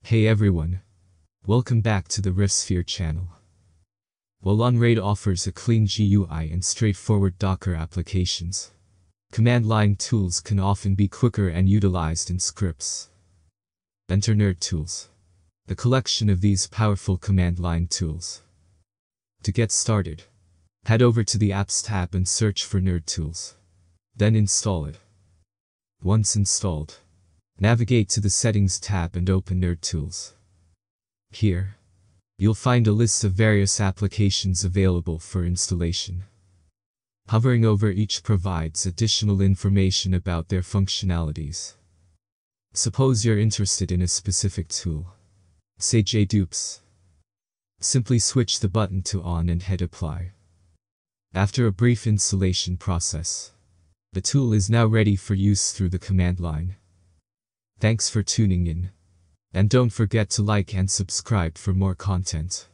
Hey everyone, welcome back to the Riffsphere channel. While Unraid offers a clean GUI and straightforward Docker applications, command line tools can often be quicker and utilized in scripts. Enter Nerdtools, the collection of these powerful command line tools. To get started, head over to the Apps tab and search for Nerdtools. Then install it. Once installed, navigate to the Settings tab and open Nerdtools. Here, you'll find a list of various applications available for installation. Hovering over each provides additional information about their functionalities. Suppose you're interested in a specific tool, say JDupes. Simply switch the button to On and hit Apply. After a brief installation process, the tool is now ready for use through the command line. Thanks for tuning in, and don't forget to like and subscribe for more content.